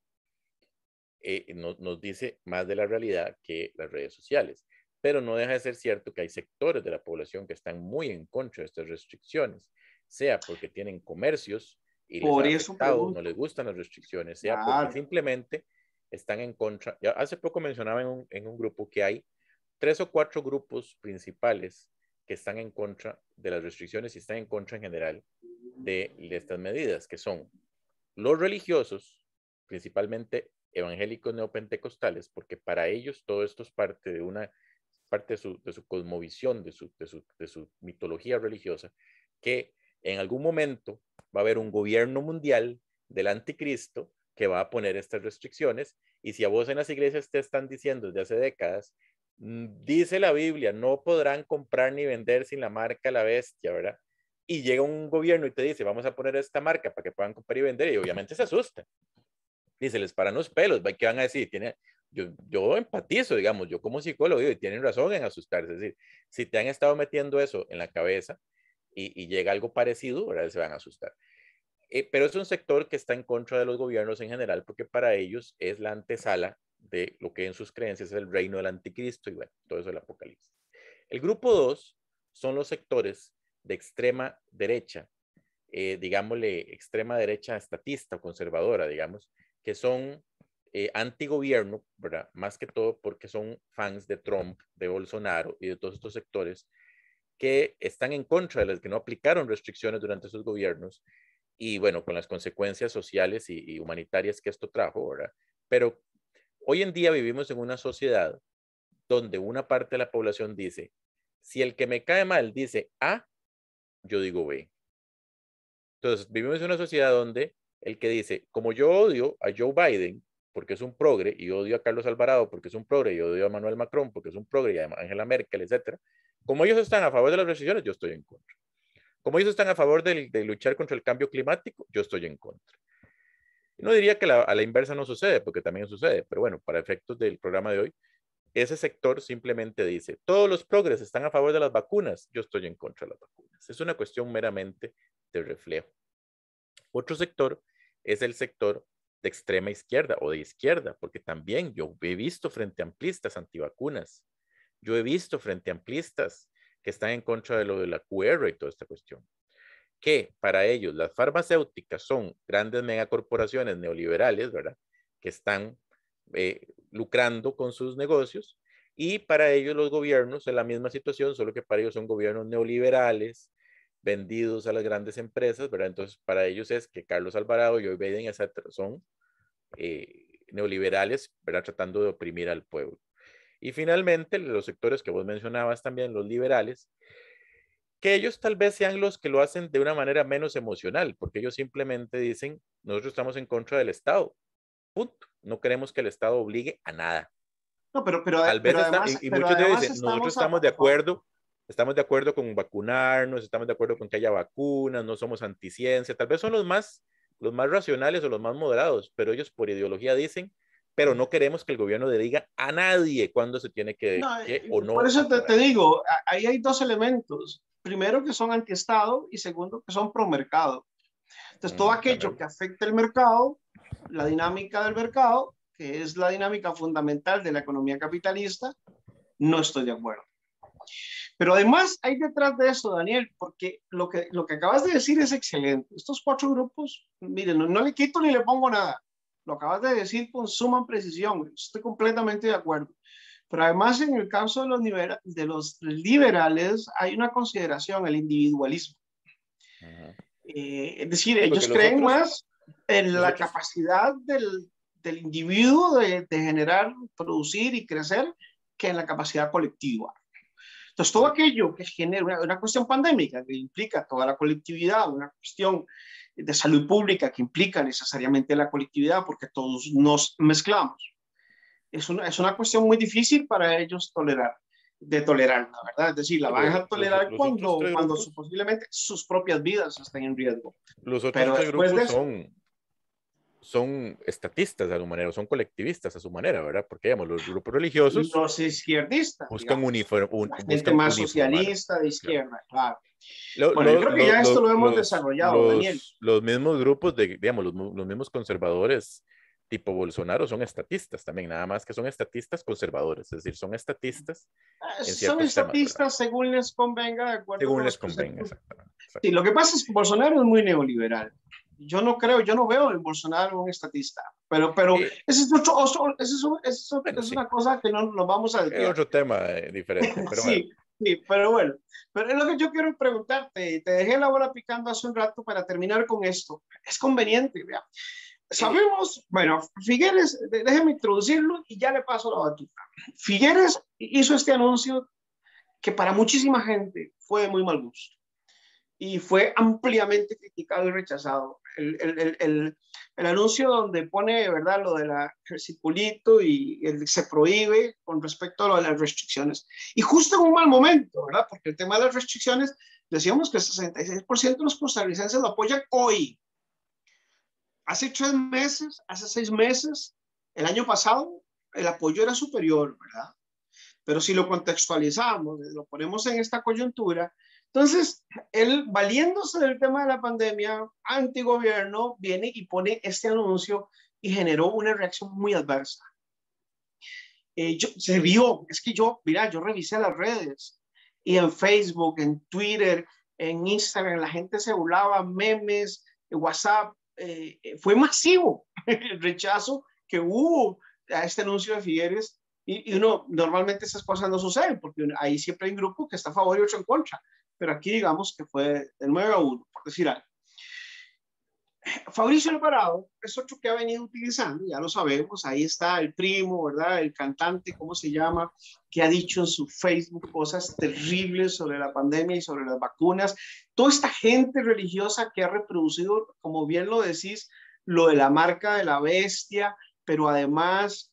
nos dice más de la realidad que las redes sociales. Pero no deja de ser cierto que hay sectores de la población que están muy en contra de estas restricciones, sea porque tienen comercios y les Por ha eso afectado, no pregunto. les gustan las restricciones, sea porque Claro. simplemente están en contra. Ya hace poco mencionaba en un grupo que hay 3 o 4 grupos principales que están en contra de las restricciones y están en contra en general de estas medidas, que son los religiosos, principalmente evangélicos neopentecostales, porque para ellos todo esto es parte de su cosmovisión, de su mitología religiosa, que en algún momento va a haber un gobierno mundial del anticristo que va a poner estas restricciones, y si a vos en las iglesias te están diciendo desde hace décadas, dice la Biblia, no podrán comprar ni vender sin la marca la bestia, ¿verdad? Y llega un gobierno y te dice, vamos a poner esta marca para que puedan comprar y vender, y obviamente se asusta. Y se les paran los pelos, ¿qué van a decir? Yo empatizo, digamos, yo como psicólogo, y tienen razón en asustarse. Es decir, si te han estado metiendo eso en la cabeza y llega algo parecido, ¿verdad? Se van a asustar. Pero es un sector que está en contra de los gobiernos en general, porque para ellos es la antesala de lo que en sus creencias es el reino del anticristo y bueno, todo eso del apocalipsis. El grupo 2 son los sectores de extrema derecha, digámosle extrema derecha estatista o conservadora, digamos, que son antigobierno, ¿verdad? Más que todo porque son fans de Trump, de Bolsonaro y de todos estos sectores que están en contra de los que no aplicaron restricciones durante sus gobiernos y bueno, con las consecuencias sociales y humanitarias que esto trajo, ¿verdad? Pero hoy en día vivimos en una sociedad donde una parte de la población dice, si el que me cae mal dice A, yo digo B. Entonces, vivimos en una sociedad donde el que dice, como yo odio a Joe Biden porque es un progre y odio a Carlos Alvarado porque es un progre y odio a Emmanuel Macron porque es un progre y a Angela Merkel, etcétera, como ellos están a favor de las restricciones, yo estoy en contra. Como ellos están a favor de luchar contra el cambio climático, yo estoy en contra. No diría que a la inversa no sucede, porque también sucede, pero bueno, para efectos del programa de hoy, ese sector simplemente dice, todos los progres están a favor de las vacunas, yo estoy en contra de las vacunas. Es una cuestión meramente de reflejo. Otro sector es el sector de extrema izquierda o de izquierda, porque también yo he visto frente a amplistas antivacunas, yo he visto frente a amplistas que están en contra de lo de la QR y toda esta cuestión, que para ellos las farmacéuticas son grandes megacorporaciones neoliberales, ¿verdad? Que están lucrando con sus negocios, y para ellos los gobiernos es la misma situación, solo que para ellos son gobiernos neoliberales vendidos a las grandes empresas, ¿verdad? Entonces para ellos es que Carlos Alvarado y Joe Biden, etcétera, son neoliberales, ¿verdad? Tratando de oprimir al pueblo. Y finalmente los sectores que vos mencionabas también, los liberales, que ellos tal vez sean los que lo hacen de una manera menos emocional, porque ellos simplemente dicen, nosotros estamos en contra del Estado, punto. No queremos que el Estado obligue a nada. No, Tal vez están, y pero muchos de ellos además dicen, nosotros estamos a favor. estamos de acuerdo con vacunarnos, estamos de acuerdo con que haya vacunas, no somos anticiencia, tal vez son los más racionales o los más moderados, pero ellos por ideología dicen, pero no queremos que el gobierno le diga a nadie cuándo se tiene No, que o por no eso te vacunar. digo, ahí hay dos elementos. Primero, que son antiestado y segundo, que son pro mercado. Entonces, todo aquello También. que afecte el mercado, la dinámica del mercado, que es la dinámica fundamental de la economía capitalista, no estoy de acuerdo. Pero además hay detrás de eso, Daniel, porque lo que acabas de decir es excelente. Estos cuatro grupos, miren, no le quito ni le pongo nada. Lo acabas de decir con suma precisión. Estoy completamente de acuerdo. Pero además, en el caso de los liberales, hay una consideración, el individualismo. Es decir, Sí, ellos porque creen más en los la otros, capacidad del individuo de generar, producir y crecer que en la capacidad colectiva. Entonces, todo correcto. aquello que genera una cuestión pandémica, que implica toda la colectividad, una cuestión de salud pública que implica necesariamente la colectividad, porque todos nos mezclamos, es una cuestión muy difícil para ellos tolerar, la verdad. Es decir, la Sí, van porque a tolerar los otros tres cuando grupos, posiblemente sus propias vidas estén en riesgo. los otros Pero tres después de grupos eso, son estatistas a su manera, son colectivistas a su manera, ¿verdad? Porque, digamos, los grupos religiosos Los izquierdistas, buscan, digamos, la gente buscan más uniformar. socialista de Claro. izquierda, claro. Lo- Bueno, yo lo- creo que lo- ya esto lo- lo hemos los, desarrollado, Daniel. los mismos grupos de, digamos, los mismos conservadores tipo Bolsonaro son estatistas también, nada más que son estatistas conservadores, es decir, son estatistas en Son ciertos temas, ¿verdad? estatistas según les convenga, de acuerdo Según con les los convenga, preceptos. exactamente. Sí, lo que pasa es que Bolsonaro es muy neoliberal. Yo no creo, yo no veo en Bolsonaro un estatista, pero Y, ese es, bueno, es sí, una cosa que no nos vamos a es desviar. otro tema diferente, pero bueno, Sí, sí, pero bueno, pero es lo que yo quiero preguntarte, te dejé la bola picando hace un rato para terminar con esto. Es conveniente, vea. eh, Sabemos, bueno, Figueres, déjeme introducirlo y ya le paso la batuta. Figueres hizo este anuncio que para muchísima gente fue de muy mal gusto y fue ampliamente criticado y rechazado. El anuncio donde pone, ¿verdad?, lo de la circulito y se prohíbe con respecto a lo de las restricciones. Y justo en un mal momento, ¿verdad? Porque el tema de las restricciones, decíamos que el 66% de los costarricenses lo apoyan hoy. Hace 3 meses, hace 6 meses, el año pasado, el apoyo era superior, ¿verdad? Pero si lo contextualizamos, lo ponemos en esta coyuntura, entonces él, valiéndose del tema de la pandemia, antigobierno, viene y pone este anuncio y generó una reacción muy adversa. Se vio, es que mira, yo revisé las redes y en Facebook, en Twitter, en Instagram, la gente se burlaba, memes, WhatsApp, fue masivo el rechazo que hubo a este anuncio de Figueres y uno, normalmente esas cosas no suceden porque ahí siempre hay un grupo que está a favor y otro en contra, pero aquí digamos que fue de 9-1, por decir algo. Fabricio Alvarado es otro que ha venido utilizando, ya lo sabemos, ahí está el primo, ¿verdad? El cantante, ¿cómo se llama? Que ha dicho en su Facebook cosas terribles sobre la pandemia y sobre las vacunas. Toda esta gente religiosa que ha reproducido, como bien lo decís, lo de la marca de la bestia, pero además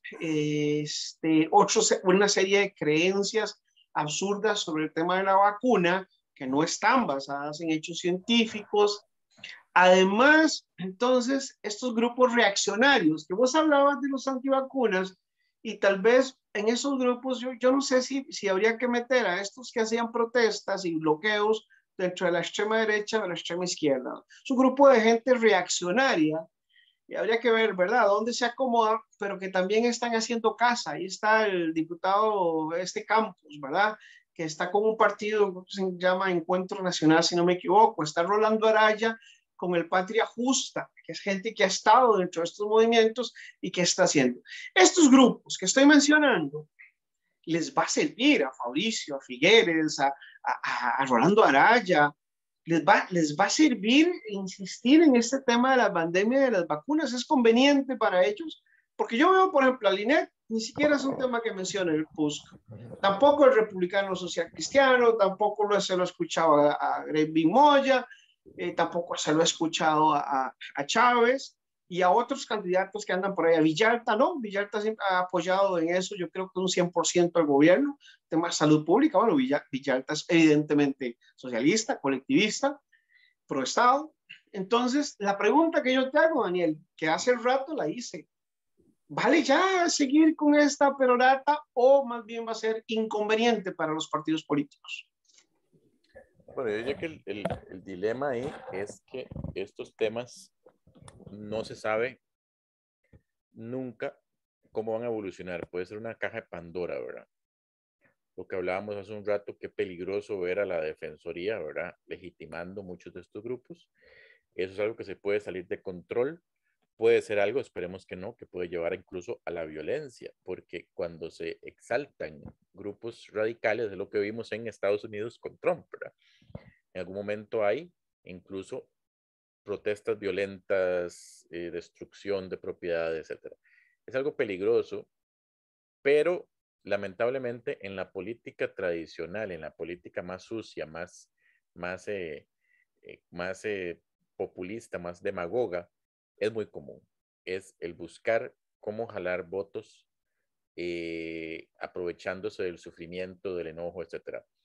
una serie de creencias absurdas sobre el tema de la vacuna que no están basadas en hechos científicos. Además, entonces, estos grupos reaccionarios, que vos hablabas de los antivacunas, y tal vez en esos grupos, yo no sé si habría que meter a estos que hacían protestas y bloqueos dentro de la extrema derecha o de la extrema izquierda. Es un grupo de gente reaccionaria y habría que ver, ¿verdad?, dónde se acomoda, pero que también están haciendo casa. Ahí está el diputado Campos, ¿verdad?, que está con un partido que se llama Encuentro Nacional, si no me equivoco. Está Rolando Araya con el Patria Justa, que es gente que ha estado dentro de estos movimientos y que está haciendo. Estos grupos que estoy mencionando les va a servir a Fabricio, a Figueres, a Rolando Araya, les va a servir insistir en este tema de la pandemia de las vacunas. Es conveniente para ellos, porque yo veo, por ejemplo, a Linet, ni siquiera es un tema que menciona el PUSC. Tampoco el republicano social cristiano, tampoco se lo he escuchado a Greg Moya, tampoco se lo he escuchado a Chávez y a otros candidatos que andan por ahí. A Villalta, ¿no? Villalta siempre ha apoyado en eso, yo creo que un 100% al gobierno, tema de salud pública. Bueno, Villalta es evidentemente socialista, colectivista, pro Estado. Entonces, la pregunta que yo te hago, Daniel, que hace rato la hice, ¿vale ya seguir con esta perorata o más bien va a ser inconveniente para los partidos políticos? bueno, yo diría que el dilema ahí es que estos temas no se sabe nunca cómo van a evolucionar. Puede ser una caja de Pandora, ¿verdad? Lo que hablábamos hace un rato, qué peligroso ver a la Defensoría, ¿verdad?, legitimando muchos de estos grupos. Eso es algo que se puede salir de control. Puede ser algo, esperemos que no, que puede llevar incluso a la violencia, porque cuando se exaltan grupos radicales, es lo que vimos en Estados Unidos con Trump, ¿verdad? En algún momento hay incluso protestas violentas, destrucción de propiedades, etc. Es algo peligroso, pero lamentablemente en la política tradicional, en la política más sucia, más, más populista, más demagoga, es muy común. Es el buscar cómo jalar votos aprovechándose del sufrimiento, del enojo, etc.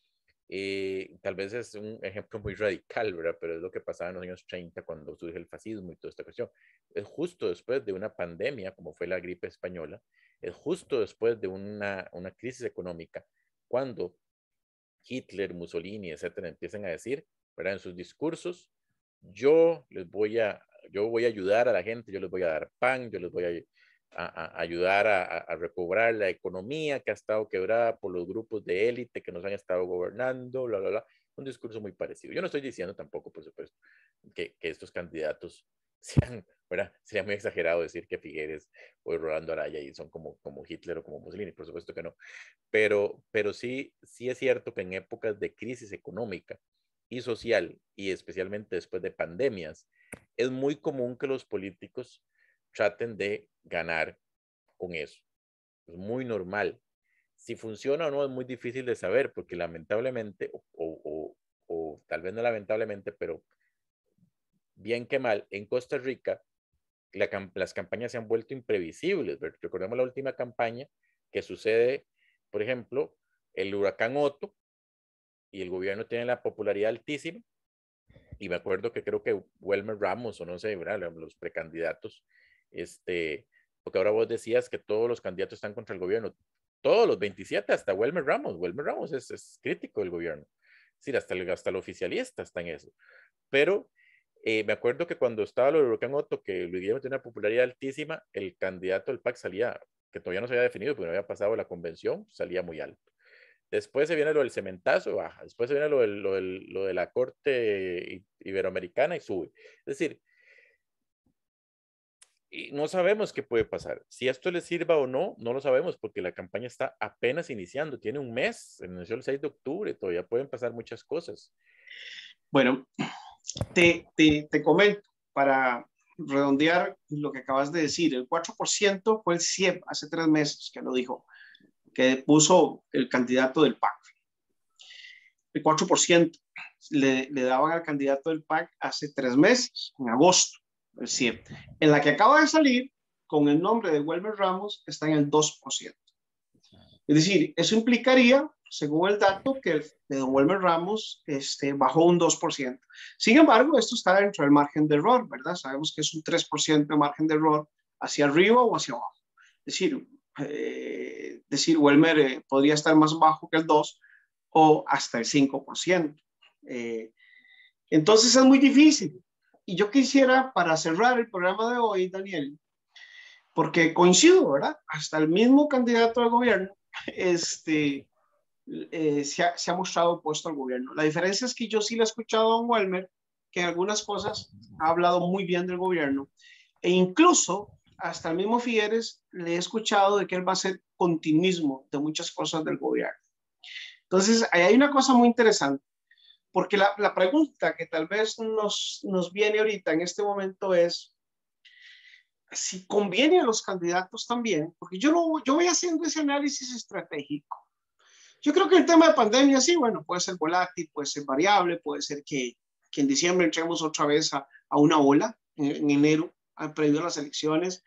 Tal vez es un ejemplo muy radical, ¿verdad? Pero es lo que pasaba en los años 30 cuando surge el fascismo y toda esta cuestión. Es justo después de una pandemia, como fue la gripe española, es justo después de una crisis económica, cuando Hitler, Mussolini, etcétera, empiezan a decir, ¿verdad? En sus discursos, yo voy a ayudar a la gente, yo les voy a dar pan, yo les voy a ayudar a recobrar la economía que ha estado quebrada por los grupos de élite que nos han estado gobernando, bla, bla, bla. Un discurso muy parecido. Yo no estoy diciendo tampoco, por supuesto, que estos candidatos sean, ¿verdad? Sería muy exagerado decir que Figueres o Rolando Araya y son como Hitler o como Mussolini, por supuesto que no. Pero sí es cierto que en épocas de crisis económica y social, y especialmente después de pandemias, es muy común que los políticos traten de ganar con eso. Es muy normal. Si funciona o no es muy difícil de saber, porque lamentablemente, o tal vez no lamentablemente, pero bien que mal, en Costa Rica las campañas se han vuelto imprevisibles. Recordemos la última campaña que sucede, por ejemplo, el huracán Otto, y el gobierno tiene la popularidad altísima, y me acuerdo que creo que Welmer Ramos, o no sé, ¿verdad? Los precandidatos, porque ahora vos decías que todos los candidatos están contra el gobierno, todos los 27, hasta Welmer Ramos es crítico del gobierno, es decir, hasta el oficialista está en eso, pero me acuerdo que cuando estaba lo de huracán Otto, que Luis Guillermo tenía una popularidad altísima, el candidato del PAC salía, que todavía no se había definido, porque no había pasado la convención, salía muy alto. Después se viene lo del cementazo, baja. Después se viene lo de la Corte Iberoamericana y sube. Es decir, y no sabemos qué puede pasar. Si esto le sirva o no, no lo sabemos porque la campaña está apenas iniciando. Tiene un mes, inició el 6 de octubre, todavía pueden pasar muchas cosas. Bueno, te comento para redondear lo que acabas de decir. El 4% fue el CIEP hace 3 meses que lo dijo, que puso el candidato del PAC. El 4% le daban al candidato del PAC hace 3 meses, en agosto, el CIEP. En la que acaba de salir, con el nombre de Welmer Ramos, está en el 2%. Es decir, eso implicaría, según el dato, que de don Welmer Ramos bajó un 2%. Sin embargo, esto está dentro del margen de error, ¿verdad? Sabemos que es un 3% de margen de error hacia arriba o hacia abajo. Es decir, Welmer podría estar más bajo que el 2% o hasta el 5%. Entonces es muy difícil. Y yo quisiera, para cerrar el programa de hoy, Daniel, porque coincido, ¿verdad? Hasta el mismo candidato al gobierno se ha mostrado opuesto al gobierno. La diferencia es que yo sí le he escuchado a don Welmer, que en algunas cosas ha hablado muy bien del gobierno, e incluso hasta el mismo Figueres le he escuchado de que él va a hacer continuismo de muchas cosas del gobierno. Entonces, ahí hay una cosa muy interesante, porque la pregunta que tal vez nos viene ahorita en este momento es si conviene a los candidatos también, porque yo voy haciendo ese análisis estratégico. Yo creo que el tema de pandemia, sí, bueno, puede ser volátil, puede ser variable, puede ser que en diciembre entremos otra vez a una ola, en enero, previo a las elecciones,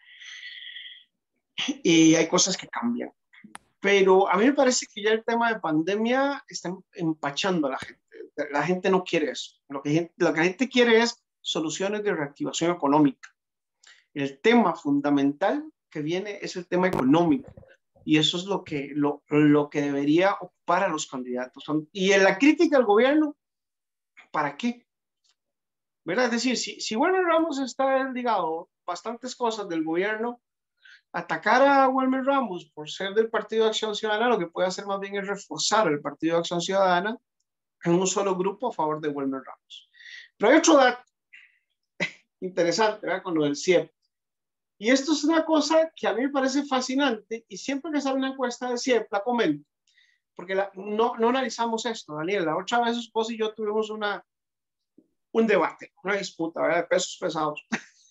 y hay cosas que cambian. Pero a mí me parece que ya el tema de pandemia está empachando a la gente. La gente no quiere eso. Lo que la gente quiere es soluciones de reactivación económica. El tema fundamental que viene es el tema económico. Y eso es lo que debería ocupar a los candidatos. Y en la crítica al gobierno, ¿para qué? ¿Verdad? Es decir, si Welmer Ramos está ligado bastantes cosas del gobierno, atacar a Welmer Ramos por ser del Partido de Acción Ciudadana, lo que puede hacer más bien es reforzar el Partido de Acción Ciudadana en un solo grupo a favor de Welmer Ramos. Pero hay otro dato interesante, ¿verdad? Con lo del CIEP. Y esto es una cosa que a mí me parece fascinante y siempre que sale una encuesta de CIEP la comento, porque no analizamos esto, Daniel. La otra vez vos y yo tuvimos un debate, una disputa, ¿verdad? De pesos pesados.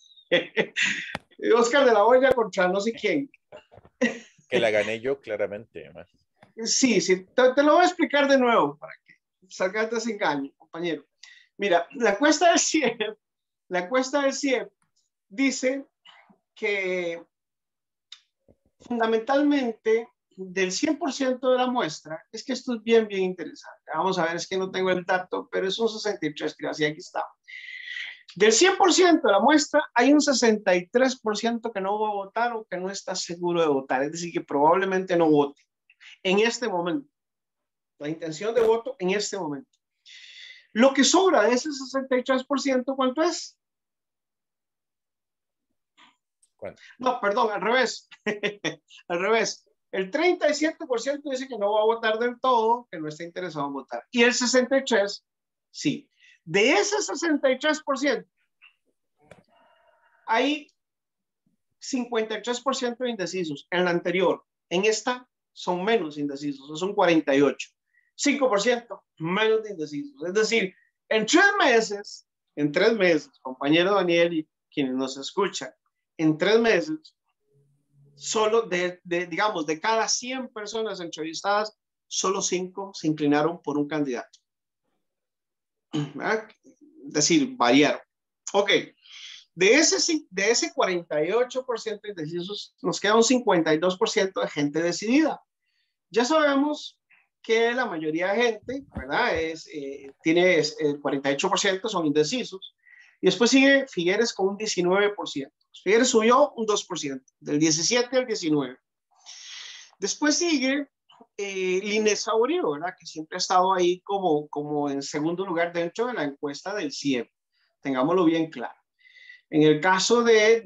Oscar de la Hoya contra no sé quién. Que la gané yo claramente, además. Sí, te lo voy a explicar de nuevo para que salgas de ese engaño, compañero. Mira, la encuesta del CIEP dice que fundamentalmente del 100% de la muestra, es que esto es bien, bien interesante. Vamos a ver, es que no tengo el dato, pero es un 63, gracias, aquí está. Del 100% de la muestra, hay un 63% que no va a votar o que no está seguro de votar, es decir, que probablemente no vote en este momento. La intención de voto en este momento. Lo que sobra de ese 63%, ¿cuánto es? ¿Cuánto? No, perdón, al revés. Al revés. El 37% dice que no va a votar del todo, que no está interesado en votar. Y el 63%, sí. De ese 63%, hay 53% de indecisos. En la anterior, en esta, son menos indecisos, son 48%. 5% menos de indecisos. Es decir, en 3 meses, compañero Daniel y quienes nos escuchan, en 3 meses, solo digamos, de cada 100 personas entrevistadas, solo 5 se inclinaron por un candidato. ¿Verdad? Es decir, variaron. Ok, de ese 48% de indecisos, nos queda un 52% de gente decidida. Ya sabemos que la mayoría de gente, ¿verdad? Tiene el 48% son indecisos. Y después sigue Figueres con un 19%. Figueres subió un 2%, del 17 al 19. Después sigue Línez Saborío, ¿verdad? Que siempre ha estado ahí como en segundo lugar dentro de la encuesta del CIEP. Tengámoslo bien claro. En el caso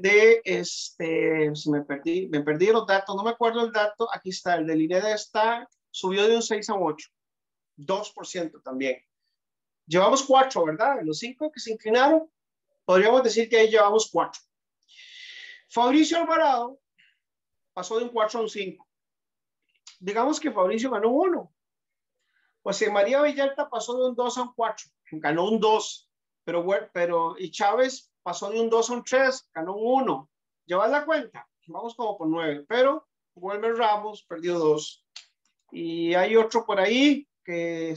si me perdí los datos, no me acuerdo el dato, aquí está, el de Línez subió de un 6 a un 8, 2% también. Llevamos 4, ¿verdad? Los 5 que se inclinaron, podríamos decir que ahí llevamos 4. Fabricio Alvarado pasó de un 4 a un 5. Digamos que Fabricio ganó 1. José María Villalta pasó de un 2 a un 4, ganó un 2. Y Chávez pasó de un 2 a un 3, ganó un 1. ¿Llevas la cuenta? Vamos como por 9. Pero Wilmer Ramos perdió 2. Y hay otro por ahí que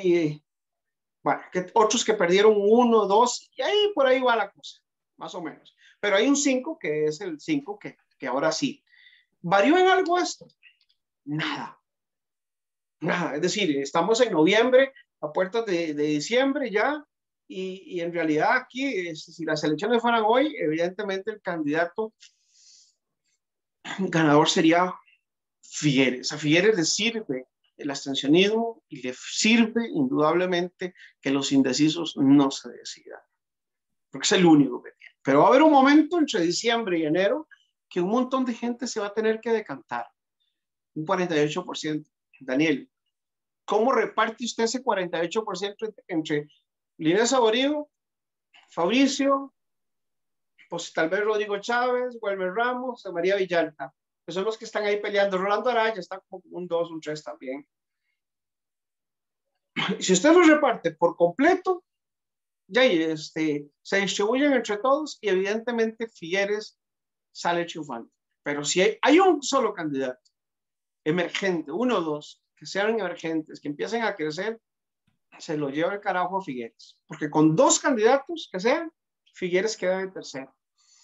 otros que perdieron 1, 2, y ahí por ahí va la cosa, más o menos. Pero hay un 5 que es el 5 que ahora sí. ¿Varió en algo esto? Nada. Nada. Es decir, estamos en noviembre, a puertas de diciembre ya, y en realidad aquí, si las elecciones fueran hoy, evidentemente el candidato ganador sería Figueres. A Figueres le sirve el abstencionismo y le sirve indudablemente que los indecisos no se decidan, porque es el único que tiene. Pero va a haber un momento entre diciembre y enero que un montón de gente se va a tener que decantar. Un 48%. Daniel, ¿cómo reparte usted ese 48% entre Línez Saborío, Fabricio, pues tal vez Rodrigo Chávez, Wilmer Ramos, María Villalta, que son los que están ahí peleando? Rolando Araya está como un 2, un 3 también. Si usted los reparte por completo, ya se distribuyen entre todos y evidentemente Figueres sale triunfante. Pero si hay un solo candidato emergente, 1 o 2, que sean emergentes, que empiecen a crecer, se lo lleva el carajo a Figueres. Porque con 2 candidatos que sean, Figueres queda en tercero.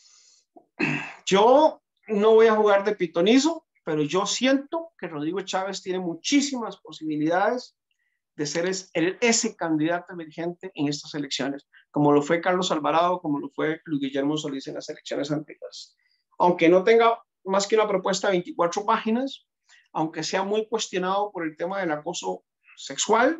Yo no voy a jugar de pitonizo, pero yo siento que Rodrigo Chávez tiene muchísimas posibilidades de ser ese candidato emergente en estas elecciones, como lo fue Carlos Alvarado, como lo fue Luis Guillermo Solís en las elecciones anteriores. Aunque no tenga más que una propuesta de 24 páginas, aunque sea muy cuestionado por el tema del acoso sexual,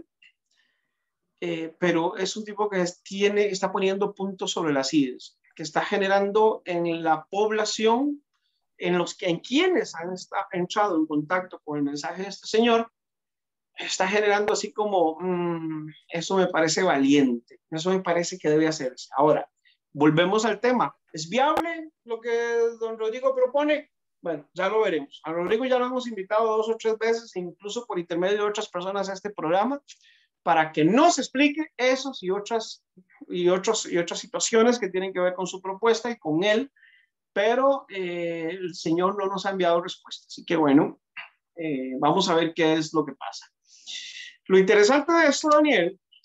pero es un tipo que está poniendo puntos sobre las IES, que está generando en la población, en quienes han entrado en contacto con el mensaje de este señor, está generando así como, eso me parece valiente, eso me parece que debe hacerse. Ahora, volvemos al tema. ¿Es viable lo que don Rodrigo propone? Bueno, ya lo veremos. A Rodrigo ya lo hemos invitado 2 o 3 veces, incluso por intermedio de otras personas a este programa, para que nos explique esos y otras situaciones que tienen que ver con su propuesta y con él, pero el señor no nos ha enviado respuesta. Así que bueno, vamos a ver qué es lo que pasa. Lo interesante de esto, Daniel,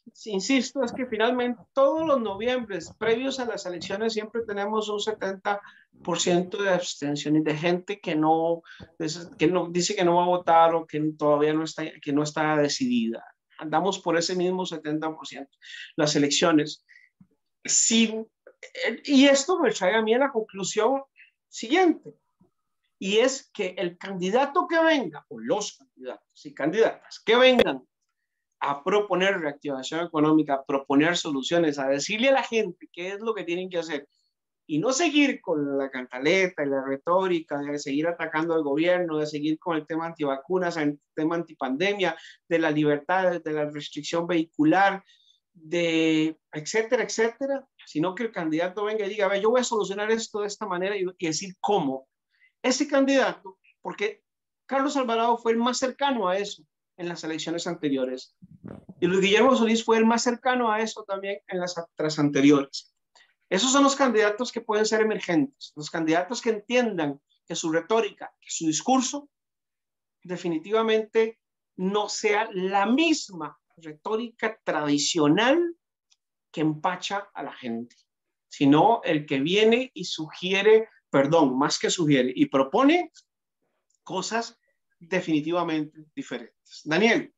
insisto, es que finalmente todos los noviembres previos a las elecciones siempre tenemos un 70% de abstención y de gente que no dice que no va a votar o que todavía no está decidida. Andamos por ese mismo 70%. Las elecciones. Sí, y esto me trae a mí a la conclusión siguiente, y es que el candidato que venga, o los candidatos y candidatas que vengan a proponer reactivación económica, a proponer soluciones, a decirle a la gente qué es lo que tienen que hacer y no seguir con la cantaleta y la retórica de seguir atacando al gobierno, de seguir con el tema antivacunas, el tema antipandemia, de la libertad, de la restricción vehicular, de etcétera, etcétera, sino que el candidato venga y diga, a ver, yo voy a solucionar esto de esta manera y decir cómo. Ese candidato, porque Carlos Alvarado fue el más cercano a eso en las elecciones anteriores. Y Luis Guillermo Solís fue el más cercano a eso también en las tras anteriores. Esos son los candidatos que pueden ser emergentes, los candidatos que entiendan que su retórica, que su discurso definitivamente no sea la misma retórica tradicional que empacha a la gente, sino el que viene y sugiere, perdón, más que sugiere, y propone cosas definitivamente diferentes. Daniel.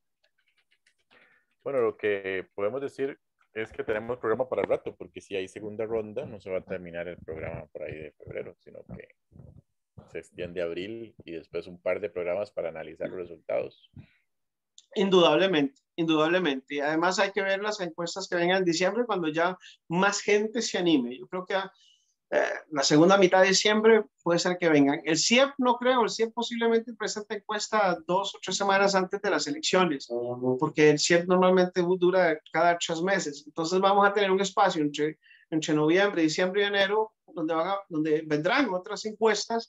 Bueno, lo que podemos decir es que tenemos programa para el rato, porque si hay segunda ronda, no se va a terminar el programa por ahí de febrero, sino que se extiende a abril y después un par de programas para analizar los resultados. Indudablemente, indudablemente. Además hay que ver las encuestas que vengan en diciembre cuando ya más gente se anime. Yo creo que la segunda mitad de diciembre puede ser que vengan. El CIEP no creo, el CIEP posiblemente presenta encuesta 2 o 3 semanas antes de las elecciones, porque el CIEP normalmente dura cada 3 meses. Entonces vamos a tener un espacio entre noviembre, diciembre y enero donde vendrán otras encuestas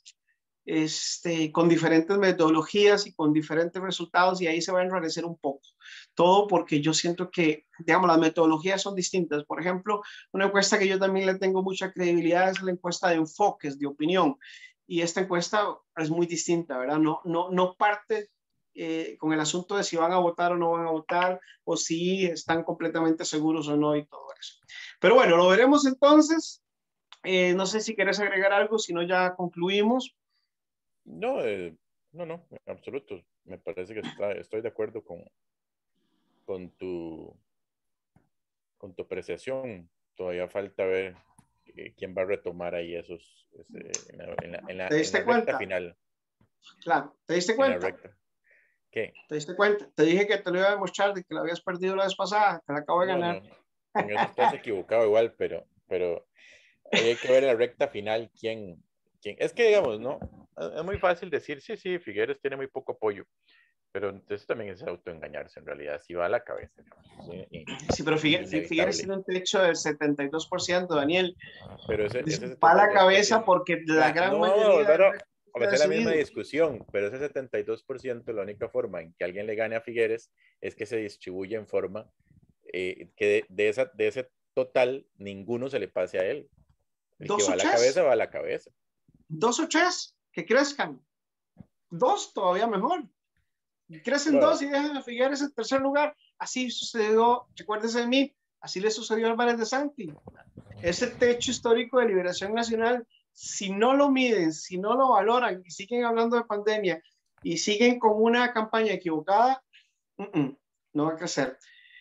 con diferentes metodologías y con diferentes resultados, y ahí se va a enrarecer un poco. Todo porque yo siento que, digamos, las metodologías son distintas. Por ejemplo, una encuesta que yo también le tengo mucha credibilidad es la encuesta de enfoques, de opinión. Y esta encuesta es muy distinta, ¿verdad? No parte con el asunto de si van a votar o no van a votar, o si están completamente seguros o no y todo eso. Pero bueno, lo veremos entonces. No sé si quieres agregar algo, si no ya concluimos. No, no, en absoluto. Me parece que estoy de acuerdo con tu, con tu apreciación. Todavía falta ver quién va a retomar ahí ¿Te en la diste recta cuenta? final. Claro, ¿te diste En la cuenta? recta. ¿Qué? ¿Te diste cuenta? Te dije que te lo iba a demostrar de que lo habías perdido la vez pasada, te la acabo de No, ganar. no. En eso estás equivocado igual, pero hay que ver en la recta final quién. Es que, digamos, ¿no? Es muy fácil decir, sí, sí, Figueres tiene muy poco apoyo, pero entonces también es autoengañarse en realidad, si va a la cabeza, digamos, Sí, pero Figueres inevitable. tiene un techo del 72%, Daniel. Pero ese Va a la cabeza 72%, porque la gran no vamos a mayoría volver del a resto está hacer la misma decidido. discusión, pero ese 72%, la única forma en que alguien le gane a Figueres es que se distribuya en forma que de ese total ninguno se le pase a él. El que Dos va o a la tres, cabeza, va a la cabeza. 2 o 3, que crezcan. 2, todavía mejor. Crecen Bueno, 2 y dejan a Figueres en tercer lugar. Así sucedió, recuérdese de mí, así le sucedió a Álvarez de Santi. Ese techo histórico de Liberación Nacional, si no lo miden, si no lo valoran y siguen hablando de pandemia y siguen con una campaña equivocada, no va a crecer.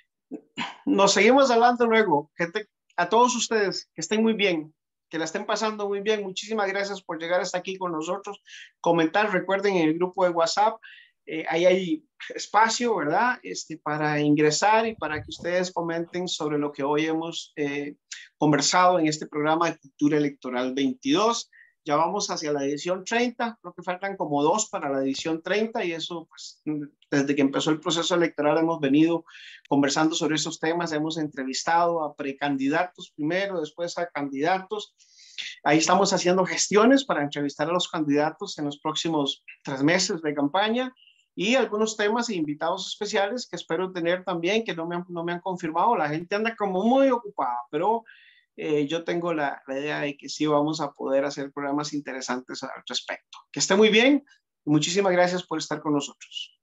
Nos seguimos hablando luego. A todos ustedes, que estén muy bien, que la estén pasando muy bien. Muchísimas gracias por llegar hasta aquí con nosotros. Comentar, recuerden en el grupo de WhatsApp, ahí hay espacio, ¿verdad? Para ingresar y para que ustedes comenten sobre lo que hoy hemos conversado en este programa de Cultura Electoral 22. Ya vamos hacia la edición 30, creo que faltan como 2 para la edición 30 y eso, pues, desde que empezó el proceso electoral hemos venido conversando sobre esos temas, hemos entrevistado a precandidatos primero, después a candidatos. Ahí estamos haciendo gestiones para entrevistar a los candidatos en los próximos 3 meses de campaña y algunos temas e invitados especiales que espero tener también, que no me han confirmado. La gente anda como muy ocupada, pero yo tengo la idea de que sí vamos a poder hacer programas interesantes al respecto. Que esté muy bien y muchísimas gracias por estar con nosotros.